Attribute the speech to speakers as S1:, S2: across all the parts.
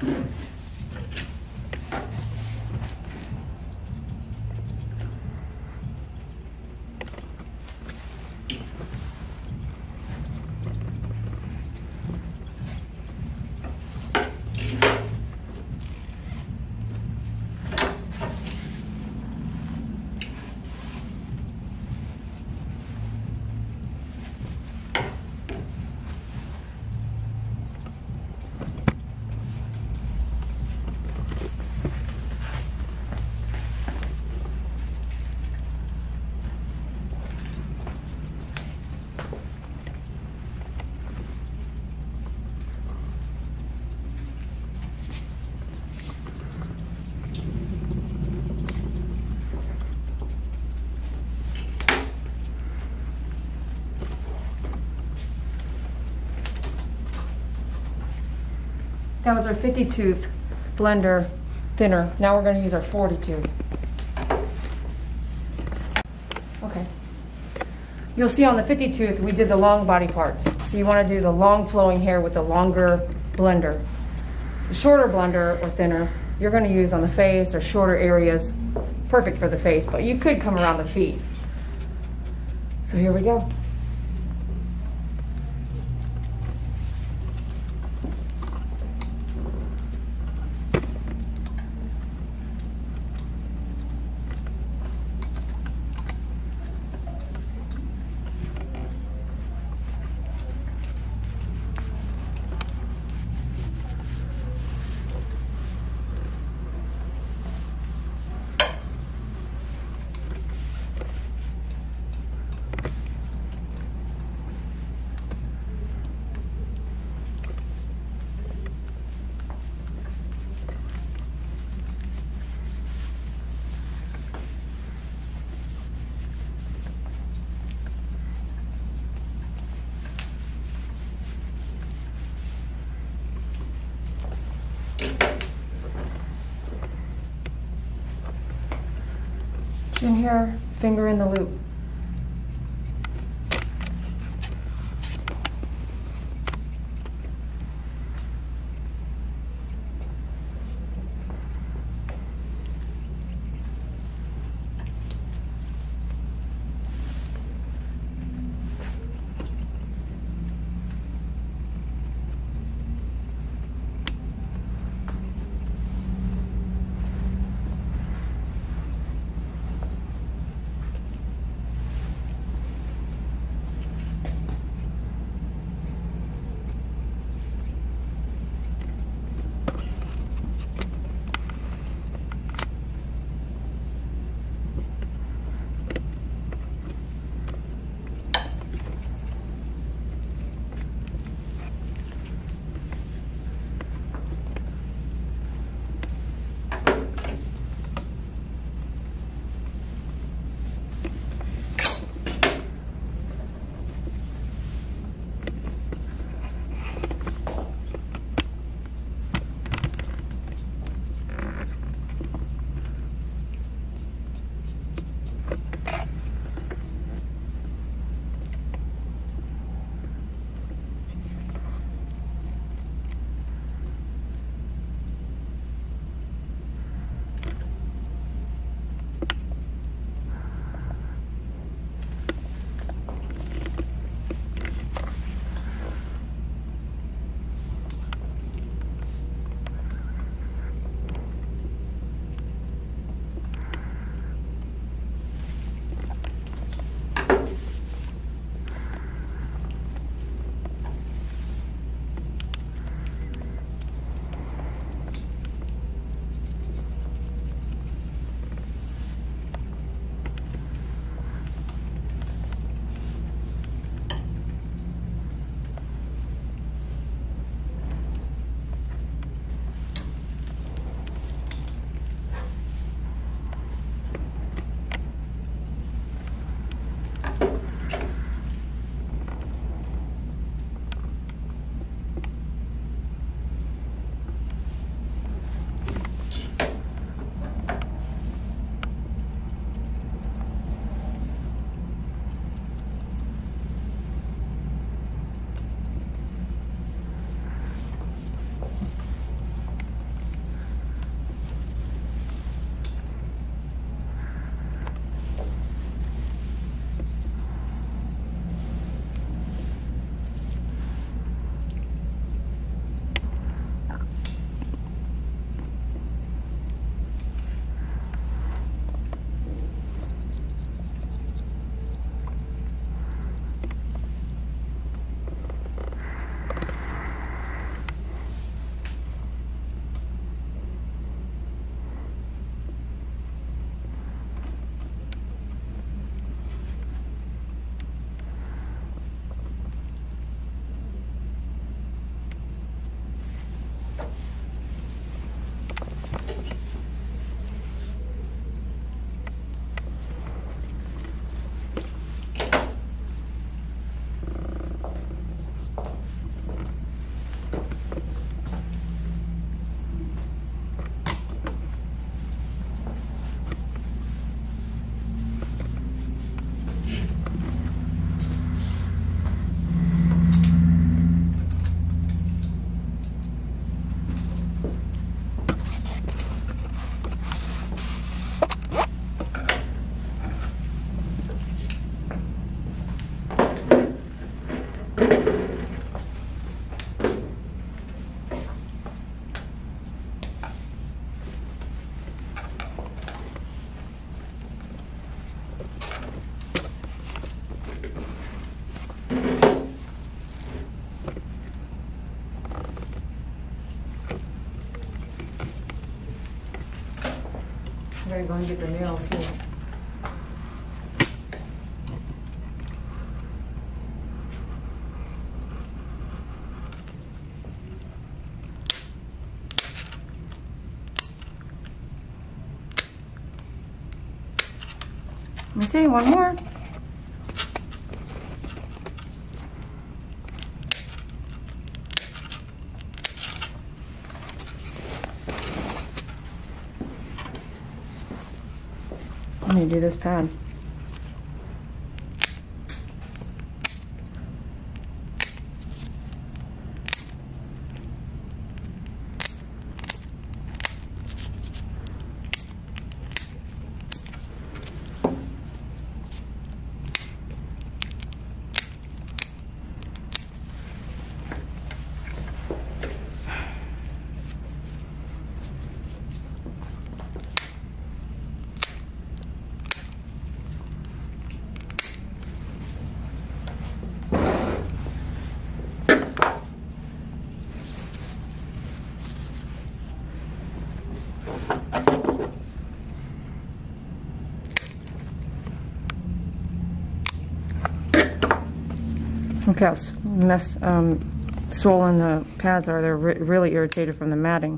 S1: That was our 50 tooth blender thinner. Now we're going to use our 40 tooth. Okay. You'll see on the 50 tooth we did the long body parts. So you want to do the long flowing hair with the longer blender. The shorter blender or thinner you're going to use on the face or shorter areas. Perfect for the face, but you could come around the feet. So here we go. In here, finger in the loop. Better go and get the nails here. Let me see, one more. Let me do this pad. Look how swollen the pads are. They're really irritated from the matting.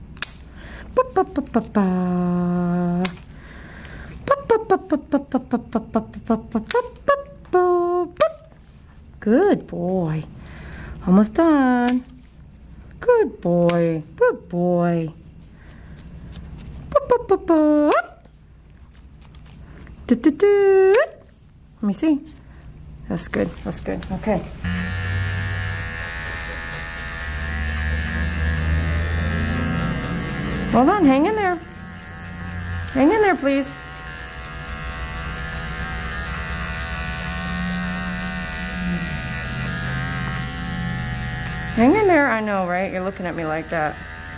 S1: Good boy. Almost done. Good boy. Good boy. Let me see. That's good. That's good. Okay. Hold on. Hang in there. Hang in there, please. Hang in there. I know, right? You're looking at me like that.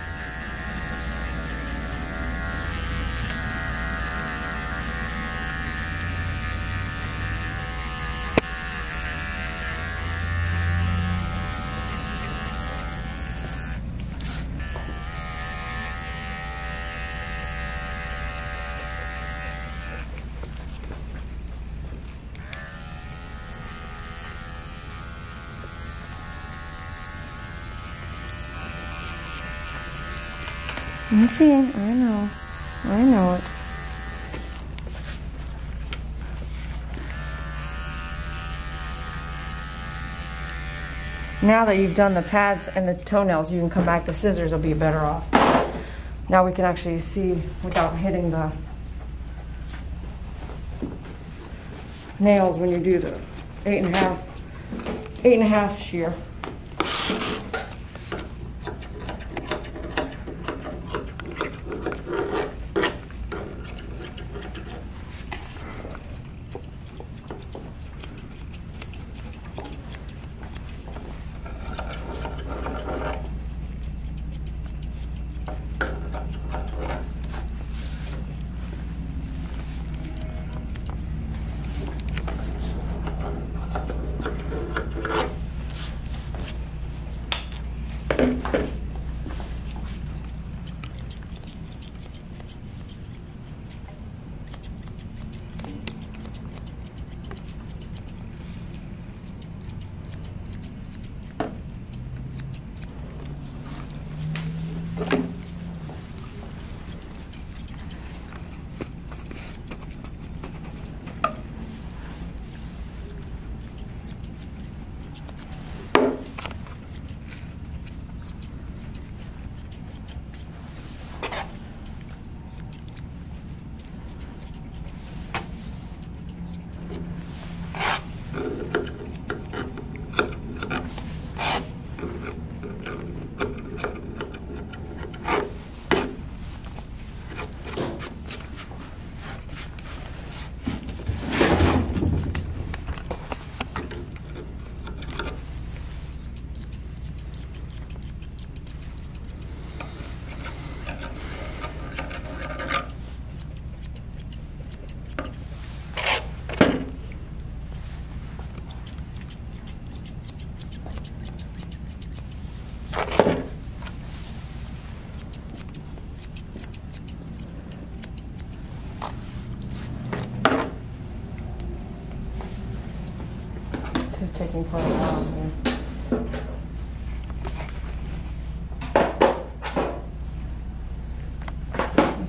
S1: Let me see. I know. I know it. Now that you've done the pads and the toenails, you can come back. The scissors will be better off. Now we can actually see without hitting the nails when you do the 8.5 shear.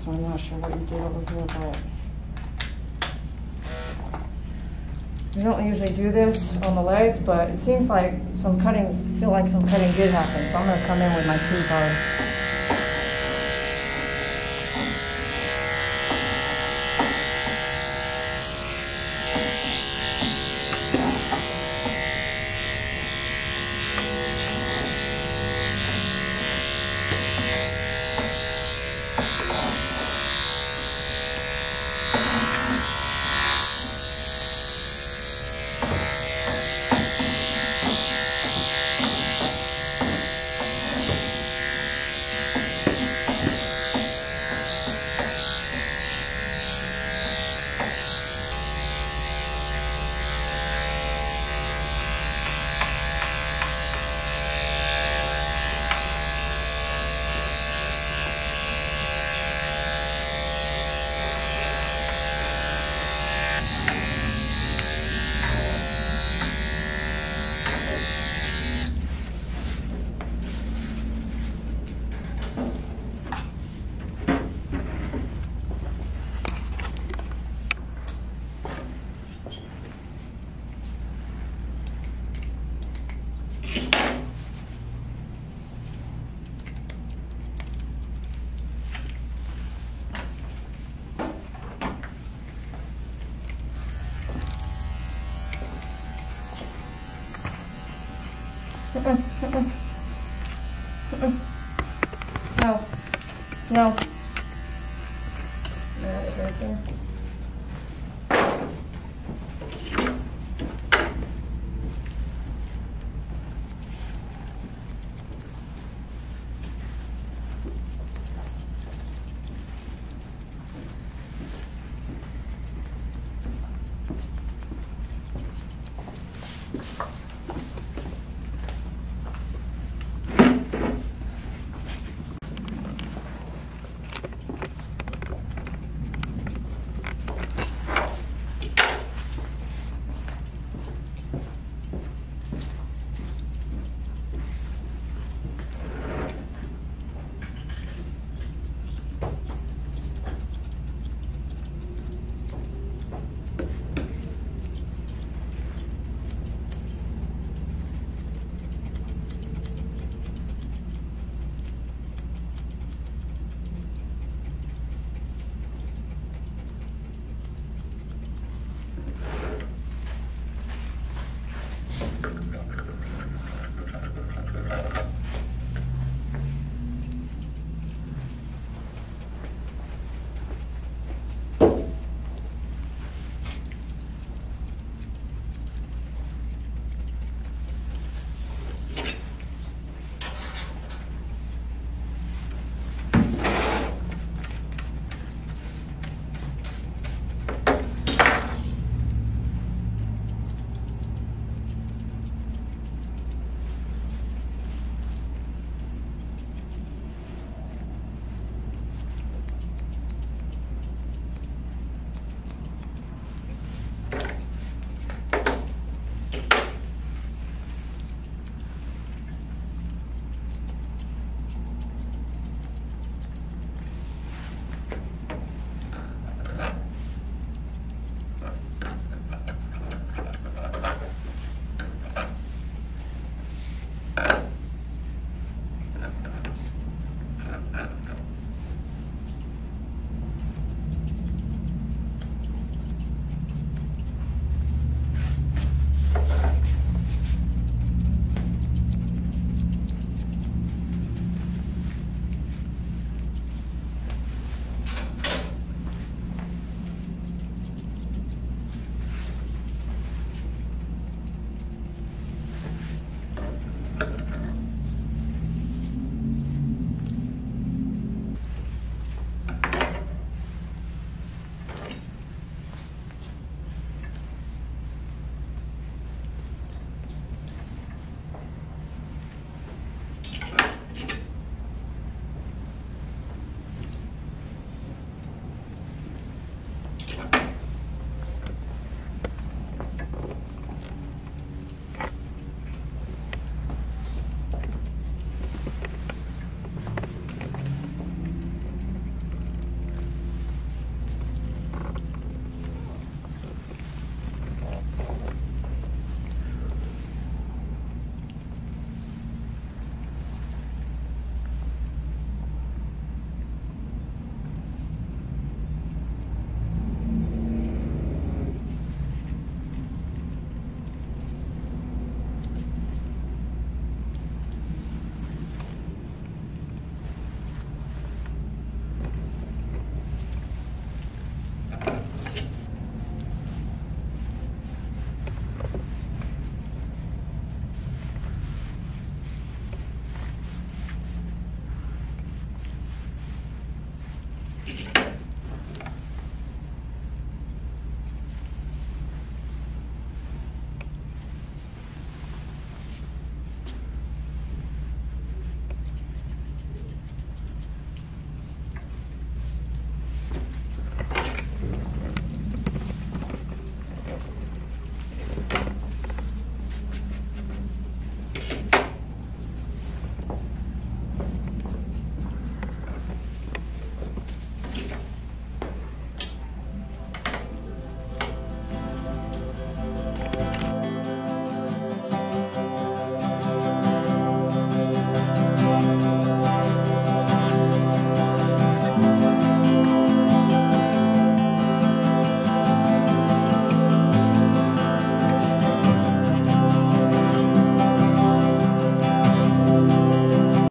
S1: so I'm not sure what you did over here, but we don't usually do this on the legs, but it seems like some cutting, feel like some cutting did happen, so I'm going to come in with my T-bar. No. No. Right there.